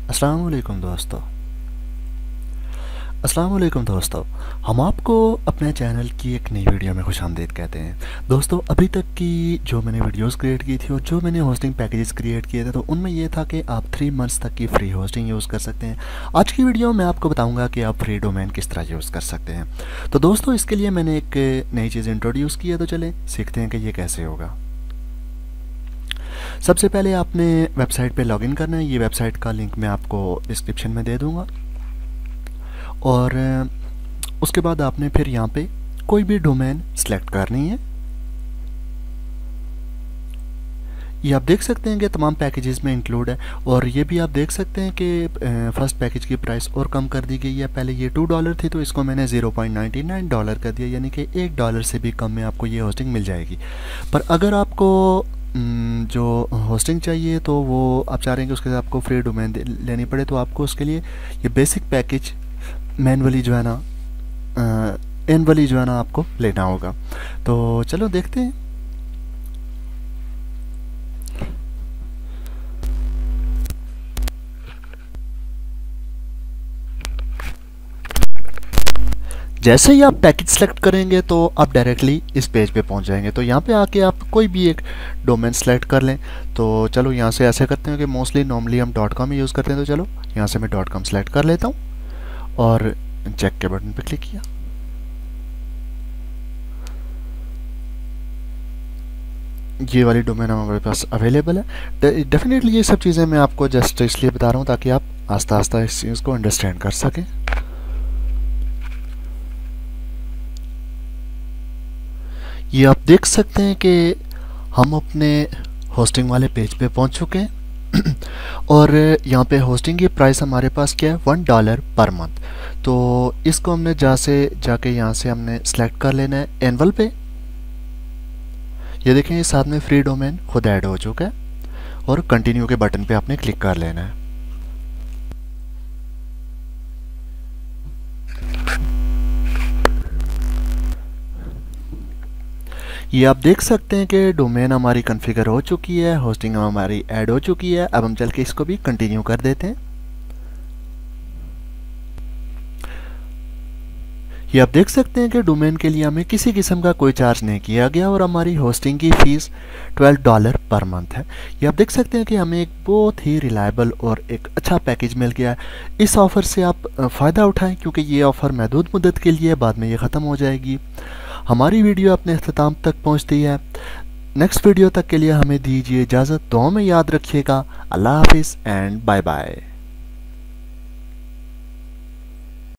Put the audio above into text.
अस्सलाम वालेकुम दोस्तों हम आपको अपने चैनल की एक नई वीडियो में खुशामदीद कहते हैं। दोस्तों अभी तक की जो मैंने वीडियोस क्रिएट की थी और जो मैंने होस्टिंग पैकेजेस क्रिएट किए थे तो उनमें ये था कि आप 3 मंथ्स तक की फ्री होस्टिंग यूज़ कर सकते हैं। आज की वीडियो में आपको बताऊंगा कि आप फ्री डोमेन किस तरह यूज़ कर सकते हैं। तो दोस्तों इसके लिए मैंने एक नई चीज़ इंट्रोड्यूस की है, तो चलें सीखते हैं कि ये कैसे होगा। सबसे पहले आपने वेबसाइट पे लॉगिन करना है। ये वेबसाइट का लिंक मैं आपको डिस्क्रिप्शन में दे दूंगा और उसके बाद आपने फिर यहाँ पे कोई भी डोमेन सेलेक्ट करनी है। ये आप देख सकते हैं कि तमाम पैकेजेस में इंक्लूड है और ये भी आप देख सकते हैं कि फर्स्ट पैकेज की प्राइस और कम कर दी गई है। पहले ये $2 थी तो इसको मैंने $0.99 कर दिया, यानी कि $1 से भी कम में आपको ये होस्टिंग मिल जाएगी। पर अगर आपको जो होस्टिंग चाहिए तो वो आप चाह रहे हैं कि उसके साथ आपको फ्री डोमेन लेनी पड़े, तो आपको उसके लिए ये बेसिक पैकेज मैनुअली जो है ना एनुअली जो है ना आपको लेना होगा। तो चलो देखते हैं। जैसे ही आप पैकेज सेलेक्ट करेंगे तो आप डायरेक्टली इस पेज पे पहुंच जाएंगे। तो यहाँ पे आके आप कोई भी एक डोमेन सेलेक्ट कर लें। तो चलो यहाँ से ऐसे करते हैं कि मोस्टली नॉर्मली हम .com ही यूज़ करते हैं, तो चलो यहाँ से मैं .com सेलेक्ट कर लेता हूँ और चेक के बटन पे क्लिक किया। ये वाली डोमेन हमारे पास अवेलेबल है। डेफिनेटली ये सब चीज़ें मैं आपको जस्ट इसलिए बता रहा हूँ ताकि आप आस्ता आस्ता इस चीज़ को अंडरस्टैंड कर सकें। ये आप देख सकते हैं कि हम अपने होस्टिंग वाले पेज पे पहुंच चुके हैं और यहाँ पे होस्टिंग की प्राइस हमारे पास क्या है, $1 पर मंथ। तो इसको हमने जाके यहाँ से हमने सेलेक्ट कर लेना है एनुअल पे। ये देखें ये साथ में फ्री डोमेन खुद ऐड हो चुका है और कंटिन्यू के बटन पे आपने क्लिक कर लेना है। ये आप देख सकते हैं कि डोमेन हमारी कॉन्फ़िगर हो चुकी है, होस्टिंग हमारी ऐड हो चुकी है। अब हम चल के इसको भी कंटिन्यू कर देते हैं। ये आप देख सकते हैं कि डोमेन के लिए हमें किसी किस्म का कोई चार्ज नहीं किया गया और हमारी होस्टिंग की फ़ीस $12 पर मंथ है। ये आप देख सकते हैं कि हमें एक बहुत ही रिलायबल और एक अच्छा पैकेज मिल गया है। इस ऑफ़र से आप फ़ायदा उठाएं क्योंकि ये ऑफ़र महदूद मुद्दत के लिए, बाद में ये ख़त्म हो जाएगी। हमारी वीडियो अपने अख्ताम तक पहुंचती है। नेक्स्ट वीडियो तक के लिए हमें दीजिए इजाज़त। दुआ में याद रखिएगा। अल्लाह हाफिज़ एंड बाय बाय।